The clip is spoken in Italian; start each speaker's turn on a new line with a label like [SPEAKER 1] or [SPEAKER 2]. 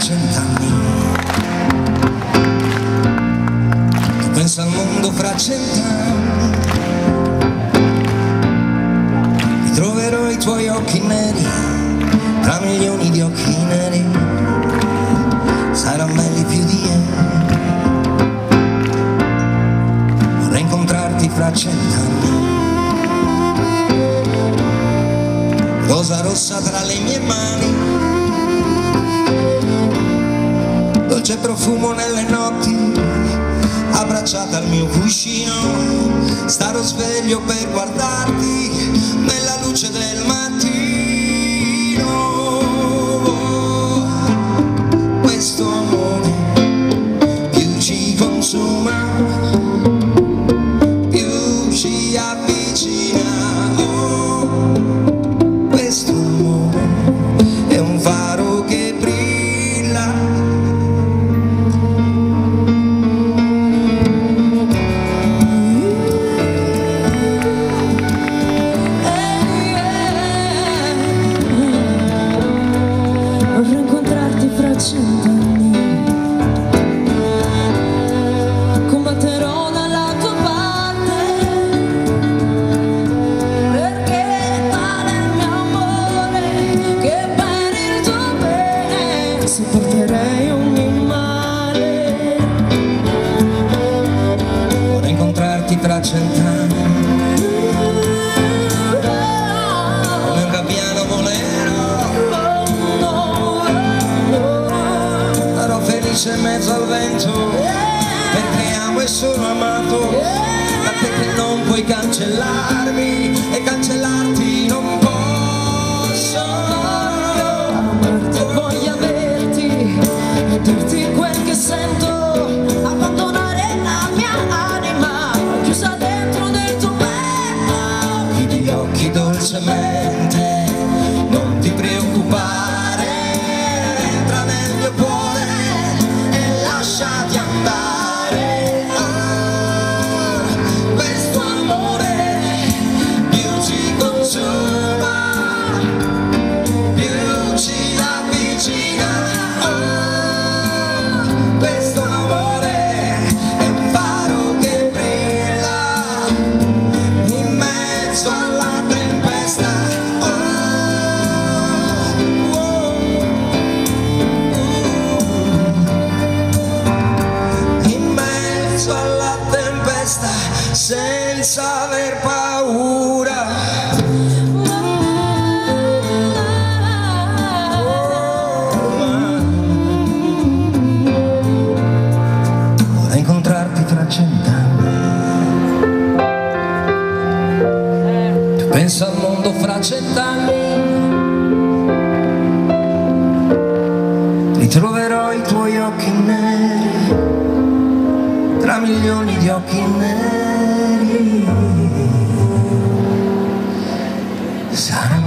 [SPEAKER 1] cent'anni. Tu pensa al mondo fra cent'anni, ritroverò i tuoi occhi neri tra milioni di occhi neri, saranno belli più di ieri. Vorrei incontrarti fra cent'anni, rosa rossa tra le mie mani, dolce profumo nelle notti, abbracciata al mio cuscino, starò sveglio per guardarti nella luce del mattino. Questo amore più ci consuma, più ci avvicina. Questo amore è un faro che brilla,
[SPEAKER 2] vorrei incontrarti fra cent'anni, combatterò dalla tua parte, perché tale è il mio amore che per il tuo bene sopporterei ogni male.
[SPEAKER 1] vorrei incontrarti tra cent'anni, come un gabbiano volerò, sarò felice in mezzo al vento, perché amo e sono amato da te che non puoi cancellarmi e cancellarti non posso.
[SPEAKER 2] Amarti e voglio averti e dirti quel che sento, abbandonare la mia anima chiusa dentro del tuo petto.
[SPEAKER 1] Chiudi gli occhi dolcemente, non ti preoccupare, entra nel mio cuore e lasciati andare. Questo amore più ci consuma, più ci avvicina. Questo amore è un faro che brilla in mezzo alla tempesta. In mezzo alla tempesta, senza aver paura. Vorrei incontrarti tra cent'anni, tu pensa al mondo fra cent'anni, ritroverò i tuoi occhi neri tra milioni di occhi neri, saranno